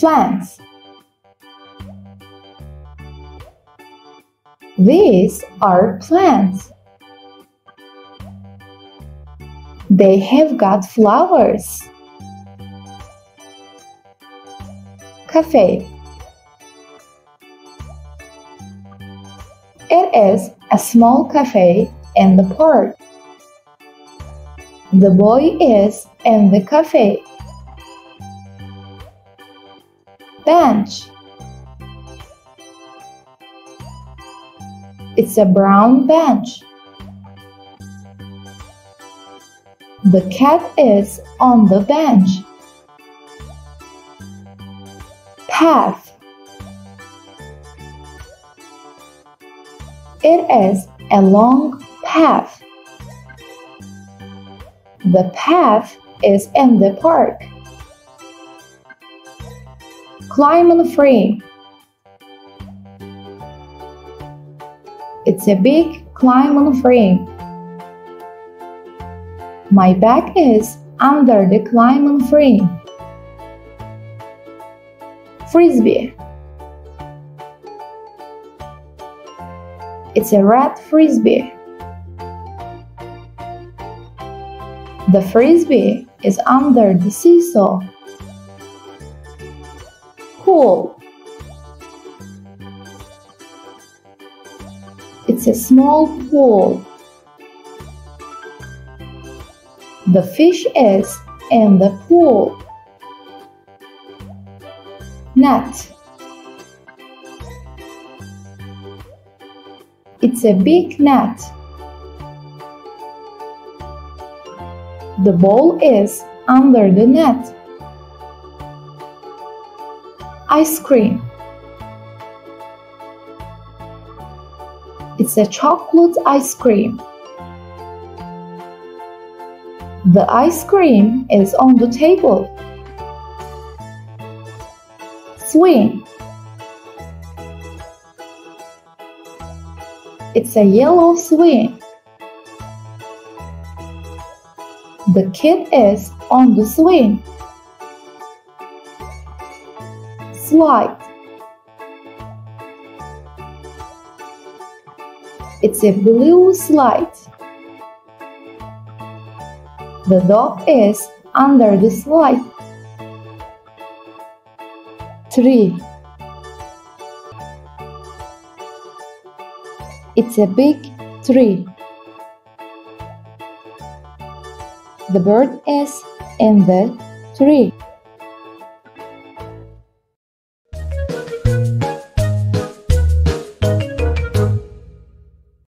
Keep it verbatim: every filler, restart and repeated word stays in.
Plants. These are plants. They have got flowers. Cafe. It is a small cafe in the park. The boy is in the cafe. Bench. It's a brown bench. The cat is on the bench. Path. It is a long path. The path is in the park. Climb on frame. It's a big climb on frame. My bag is under the climb on frame. Frisbee. It's a red frisbee. The frisbee is under the seesaw. Pool. It's a small pool. The fish is in the pool. Net. It's a big net. The ball is under the net. Ice cream. It's a chocolate ice cream. The ice cream is on the table. Swing. It's a yellow swing. The kid is on the swing. Slide. It's a blue slide. The dog is under the slide. Tree. It's a big tree. The bird is in the tree.